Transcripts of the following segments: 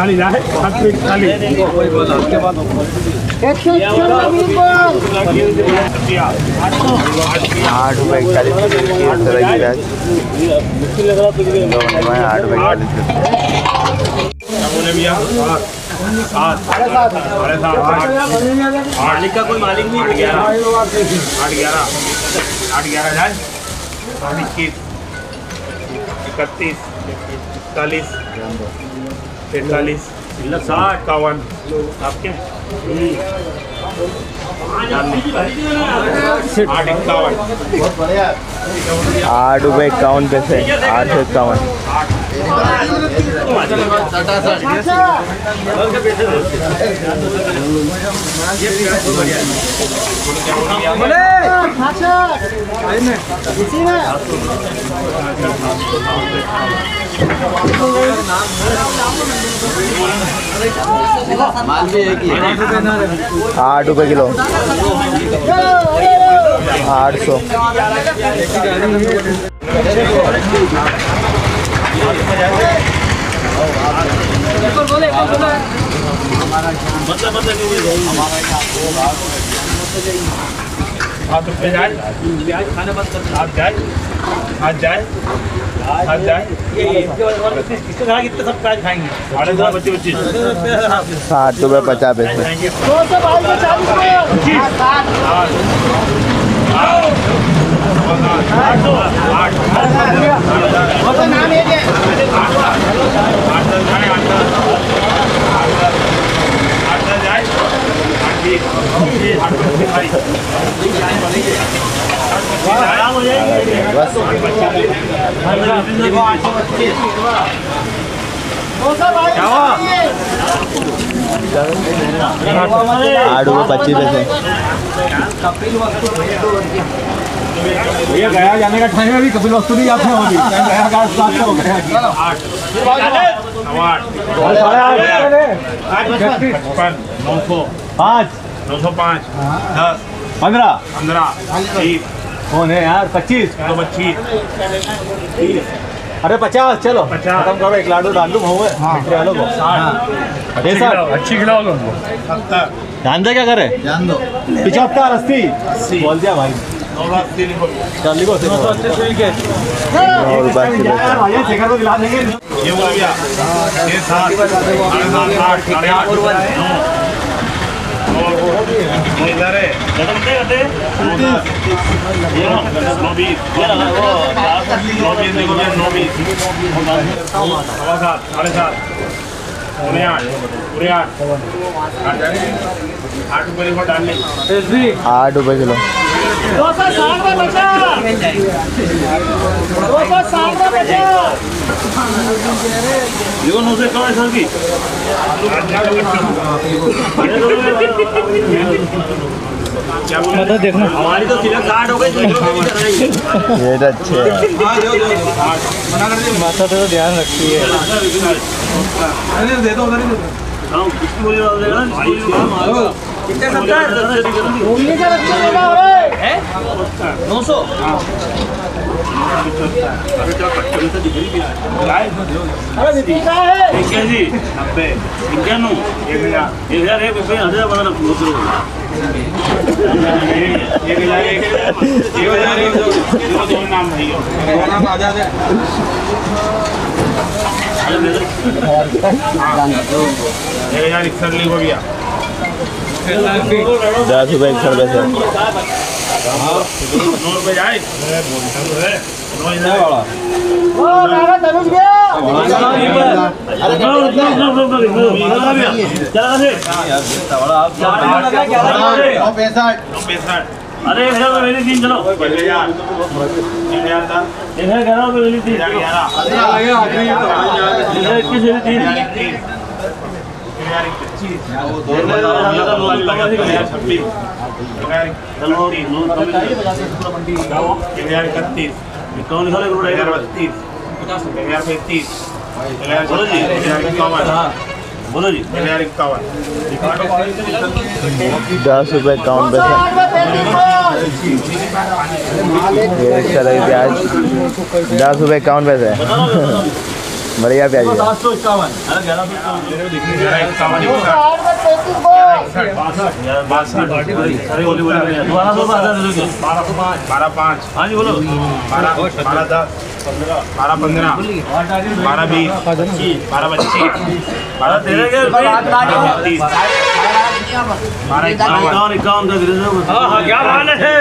मालिक का कोई मालिक नहीं। 31, 41, 43, 51 आपके 8 रुपये 51 पैसे। 8 से 51। आठ रुपये किलो। 800। आप जाए खाने बंद कर। आप जाए आज जाए आज जाए किसके खाएंगे? कितने सब प्राइस खाएंगे? 25 60 रुपये 50 पैसे। 8 रुपये 25 पैसे। ये गया जाने का टाइम अभी कपिल वस्तु नहीं आते होगी। गया का स्टार्ट हो गया। 905 905 10 15 20 कौन है यार? 25 25 30 अरे 50 चलो 50 खत्म करो। एक लाडू डाल दूँ भाव वालों को। 60 अच्छी खिलाओगे उनको। 70 जान दे क्या करे? जान दो। 75 80 बोल दिया भाई। 980 लिखो। चल लिखो। 980 के ये बोल भैया 6 7 8 इधर है 8 रुपये को डालने 8 रुपये किलो। 260 में बचा। 260 में बचा। देखो 900 कम है सर की। क्या बोला? देखना हमारी तो सिर्फ 60 हो गई। ये तो अच्छे है। माता तो ध्यान रखती है। दे दो उधर ही दे दो। कितने 70 घूमने का रखा देगा है 900। अरे नितिन का है 90 91 1000 एक रुपये 1000 बना दूसरों 1000 नाम भाई आजाद है। 1000 इकसठ लिखो भैया। 10 रुपये 61 पैसे। 9 रुपये जाए ओ नारा धनुष गया। अरे 1000 में मेरी 3 चलो 1000 में मेरी 3 बोलो जी 1051 10 रुपये 51 पैसे। ये प्याज 10 रुपये 51 पैसे। बढ़िया प्याज है। 751। अरे 12/5 हाँ जी बोलो। 12/10 12/15 12/20 12/25 हाँ क्या माल है?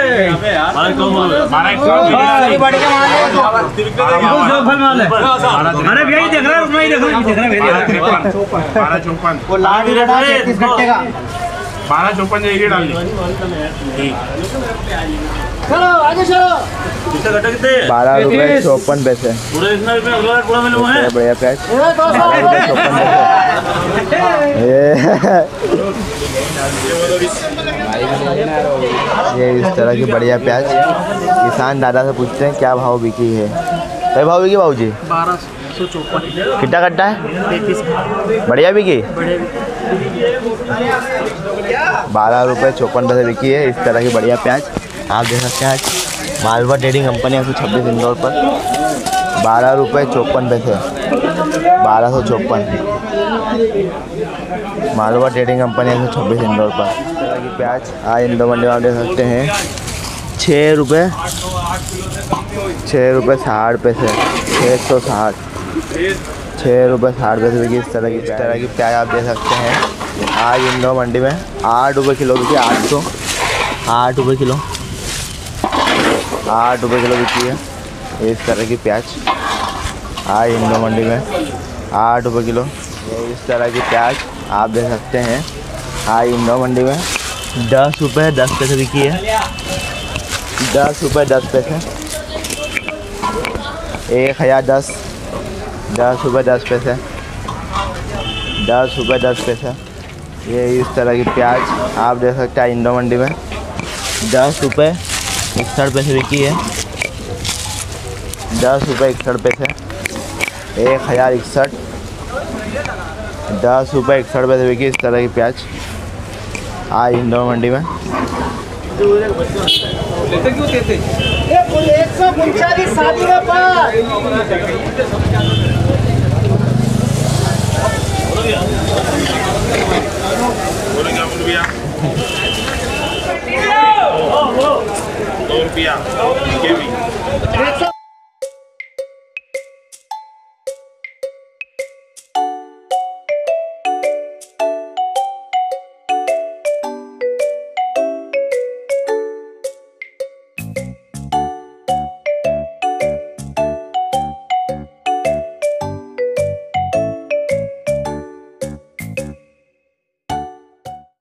12/54 अरे भैया देख रहा है उसमें ही देख रहा है 12/54 वो लाल भी रहा 33 घंटे का 12/54 जाइए डालनी। चलो आगे चलो। कितने घंटे कितने? 12 रुपये 54 पैसे। पूरे इतना रुपये अगला पूरा मिलूँ है। बढ़िया प्याज 12 रुपये 54 पैसे। ये इस तरह की बढ़िया प्याज किसान दादा से पूछते हैं क्या भाव बिकी है। क्या भाव बिकी भाऊ जी? 1254 कितना कट्टा है? 33 बढ़िया बिकी बड़े 12 रुपये 54 पैसे बिकी है। इस तरह की बढ़िया प्याज आप देख सकते हैं। आज मालवा ट्रेडिंग कंपनी 126 इंदौर पर 12 रुपये 54 पैसे 1254 मालवा ट्रेडिंग कंपनी 126 इंदौर पर। इस तरह की प्याज आज इंदौर मंडी में आप देख सकते हैं 6 रुपये 60 पैसे 660 6 रुपये 60 पैसे बिकी। इस तरह की प्याज आप देख सकते हैं आज इंदौर मंडी में 8 रुपये किलो बिकी। 8 रुपये किलो 8 रुपये किलो बिकी है। इस तरह की प्याज आज इंदौर मंडी में 8 रुपये किलो। इस तरह की प्याज आप देख सकते हैं आज इंदौर मंडी में 10 रुपये 10 पैसे बिकी है। 10 रुपये 10 पैसे 1010 10 रुपये 10 पैसे 10 रुपये 10 पैसे। ये इस तरह की प्याज आप देख सकते हैं इंदौर मंडी में 10 रुपये 61 पैसे बिकी है। 10 रुपये 61 पैसे 1061 10 रुपये 61 पैसे बिकी। इस तरह की प्याज आज इंदौर मंडी में। लेते क्यों देते? 139 शादी में पास। बोलो क्या बोल भैया? 2 रुपया के भी